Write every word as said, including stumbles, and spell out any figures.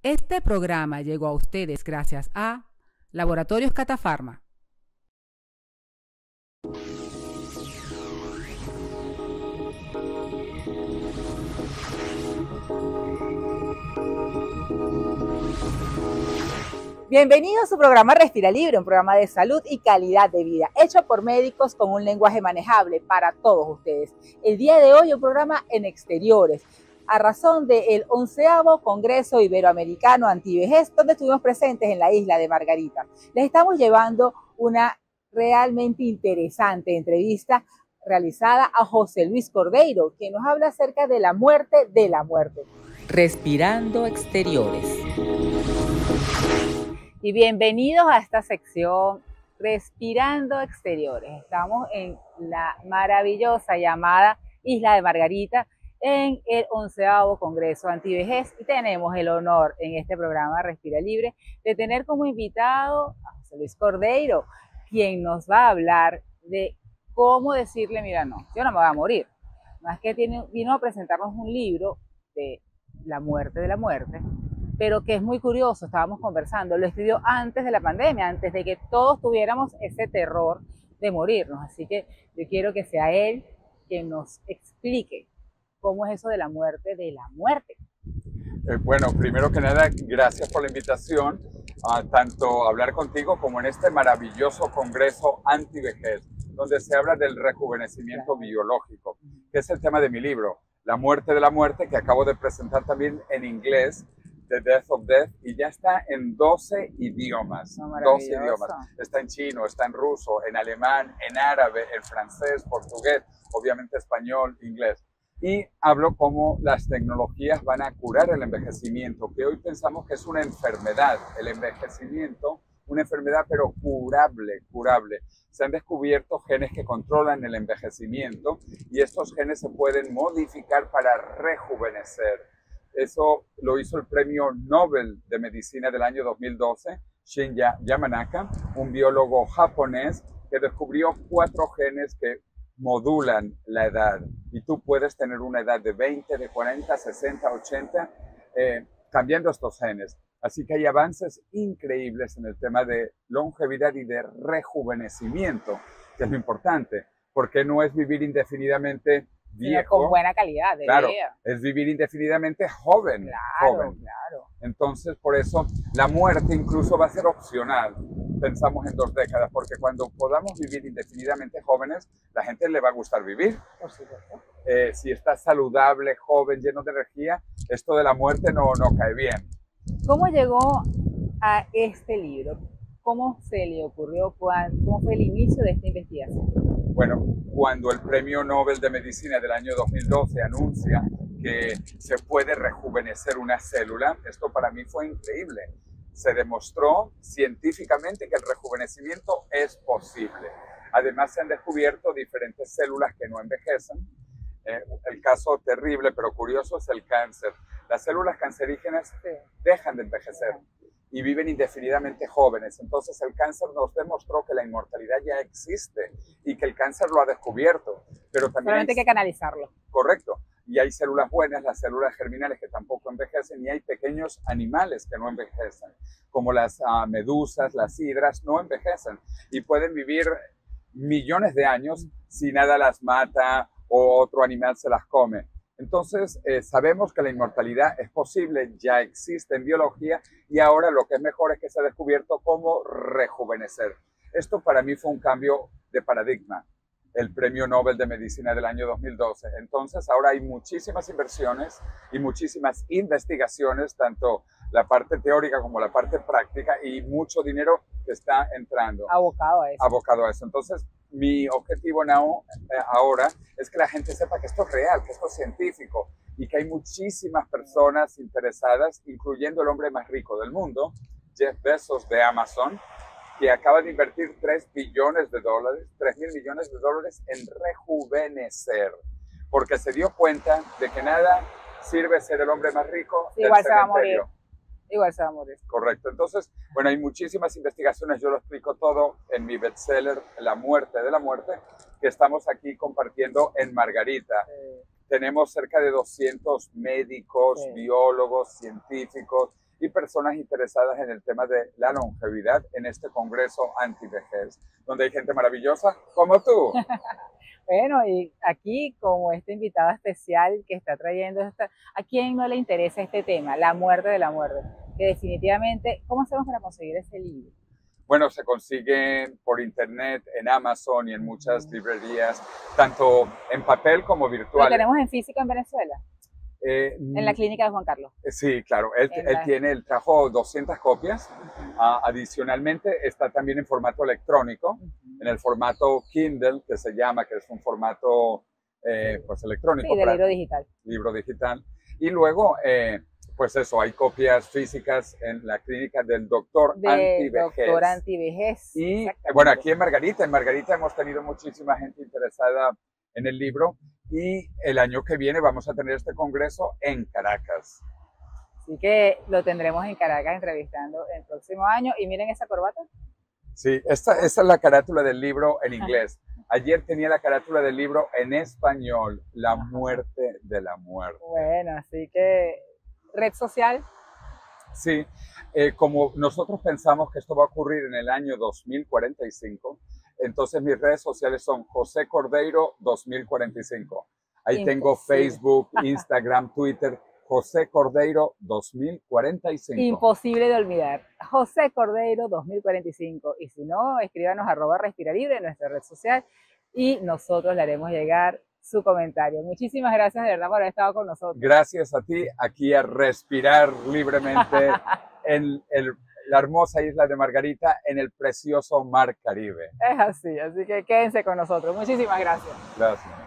Este programa llegó a ustedes gracias a Laboratorios Catafarma. Bienvenido a su programa Respira Libre, un programa de salud y calidad de vida, hecho por médicos con un lenguaje manejable para todos ustedes. El día de hoy un programa en exteriores, a razón del onceavo Congreso Iberoamericano Antivejez, donde estuvimos presentes en la isla de Margarita. Les estamos llevando una realmente interesante entrevista realizada a José Luis Cordeiro, quien nos habla acerca de la muerte de la muerte. Respirando Exteriores. Y bienvenidos a esta sección Respirando Exteriores. Estamos en la maravillosa llamada Isla de Margarita en el onceavo Congreso Antivejez y tenemos el honor en este programa Respira Libre de tener como invitado a José Luis Cordeiro, quien nos va a hablar de cómo decirle, mira, no, yo no me voy a morir. Más que tiene, vino a presentarnos un libro de la muerte de la muerte, pero que es muy curioso, estábamos conversando, lo escribió antes de la pandemia, antes de que todos tuviéramos ese terror de morirnos. Así que yo quiero que sea él quien nos explique cómo es eso de la muerte de la muerte. Eh, bueno, primero que nada, gracias por la invitación a tanto hablar contigo como en este maravilloso Congreso Antivejez, donde se habla del rejuvenecimiento claro. biológico, que es el tema de mi libro, La muerte de la muerte, que acabo de presentar también en inglés, The Death of Death, y ya está en doce idiomas. No, doce idiomas. Está en chino, está en ruso, en alemán, en árabe, en francés, portugués, obviamente español, inglés. Y hablo cómo las tecnologías van a curar el envejecimiento, que hoy pensamos que es una enfermedad, el envejecimiento, una enfermedad pero curable, curable. Se han descubierto genes que controlan el envejecimiento y estos genes se pueden modificar para rejuvenecer. Eso lo hizo el Premio Nobel de Medicina del año dos mil doce, Shinya Yamanaka, un biólogo japonés que descubrió cuatro genes que modulan la edad. Y tú puedes tener una edad de veinte, de cuarenta, sesenta, ochenta, eh, cambiando estos genes. Así que hay avances increíbles en el tema de longevidad y de rejuvenecimiento, que es lo importante, porque no es vivir indefinidamente viejo, con buena calidad de claro, vida. Es vivir indefinidamente joven, claro, joven. Claro. Entonces, por eso, la muerte incluso va a ser opcional. Pensamos en dos décadas, porque cuando podamos vivir indefinidamente jóvenes, la gente le va a gustar vivir. Por supuesto. Eh, si estás saludable, joven, lleno de energía, esto de la muerte no, no cae bien. ¿Cómo llegó a este libro? ¿Cómo se le ocurrió? ¿Cómo fue el inicio de esta investigación? Bueno, cuando el Premio Nobel de Medicina del año dos mil doce anuncia que se puede rejuvenecer una célula, esto para mí fue increíble. Se demostró científicamente que el rejuvenecimiento es posible. Además, se han descubierto diferentes células que no envejecen. Eh, el caso terrible pero curioso es el cáncer. Las células cancerígenas dejan de envejecer y viven indefinidamente jóvenes. Entonces el cáncer nos demostró que la inmortalidad ya existe y que el cáncer lo ha descubierto. Pero también solamente hay que canalizarlo. Correcto. Y hay células buenas, las células germinales que tampoco envejecen, y hay pequeños animales que no envejecen, como las uh, medusas, las hidras, no envejecen y pueden vivir millones de años si nada las mata o otro animal se las come. Entonces, eh, sabemos que la inmortalidad es posible, ya existe en biología, y ahora lo que es mejor es que se ha descubierto cómo rejuvenecer. Esto para mí fue un cambio de paradigma, el Premio Nobel de Medicina del año dos mil doce. Entonces, ahora hay muchísimas inversiones y muchísimas investigaciones, tanto la parte teórica como la parte práctica, y mucho dinero que está entrando. Abocado a eso. Abocado a eso. Entonces, mi objetivo now, eh, ahora es que la gente sepa que esto es real, que esto es científico y que hay muchísimas personas interesadas, incluyendo el hombre más rico del mundo, Jeff Bezos de Amazon, que acaba de invertir tres billones de dólares, tres mil millones de dólares en rejuvenecer, porque se dio cuenta de que nada sirve ser el hombre más rico sí, del igual cementerio. Se va a morir. Igual se va a morir. Correcto. Entonces, bueno, hay muchísimas investigaciones, yo lo explico todo en mi bestseller, La muerte de la muerte, que estamos aquí compartiendo en Margarita. Sí. Tenemos cerca de doscientos médicos, sí. biólogos, científicos y personas interesadas en el tema de la longevidad en este congreso antivejez, donde hay gente maravillosa como tú. Bueno, y aquí como este invitado especial que está trayendo, esta, ¿a quién no le interesa este tema? La muerte de la muerte. Que definitivamente, ¿cómo hacemos para conseguir ese libro? Bueno, se consiguen por internet, en Amazon y en muchas librerías, tanto en papel como virtual. ¿Lo tenemos en físico en Venezuela? Eh, en la clínica de Juan Carlos. Sí, claro. Él, él tiene, él trajo doscientas copias. Uh, adicionalmente, está también en formato electrónico, uh-huh. en el formato Kindle, que se llama, que es un formato eh, pues electrónico. Sí, de libro digital. Libro digital. Y luego, eh, pues eso, hay copias físicas en la clínica del doctor de antivejez. Doctor antivejez. Y bueno, aquí en Margarita, en Margarita hemos tenido muchísima gente interesada en el libro. Y el año que viene vamos a tener este congreso en Caracas. Así que lo tendremos en Caracas entrevistando el próximo año. Y miren esa corbata. Sí, esta, esta es la carátula del libro en inglés. Ayer tenía la carátula del libro en español, La muerte de la muerte. Bueno, así que, ¿red social? Sí, eh, como nosotros pensamos que esto va a ocurrir en el año dos mil cuarenta y cinco, entonces mis redes sociales son José Cordeiro dos mil cuarenta y cinco. Ahí Imposible. Tengo Facebook, Instagram, Twitter, José Cordeiro dos mil cuarenta y cinco. Imposible de olvidar, José Cordeiro dos mil cuarenta y cinco. Y si no, escríbanos arroba Respira Libre en nuestra red social y nosotros le haremos llegar su comentario. Muchísimas gracias de verdad por haber estado con nosotros. Gracias a ti, aquí a respirar libremente en el, la hermosa isla de Margarita, en el precioso Mar Caribe. Es así, así que quédense con nosotros. Muchísimas gracias. Gracias.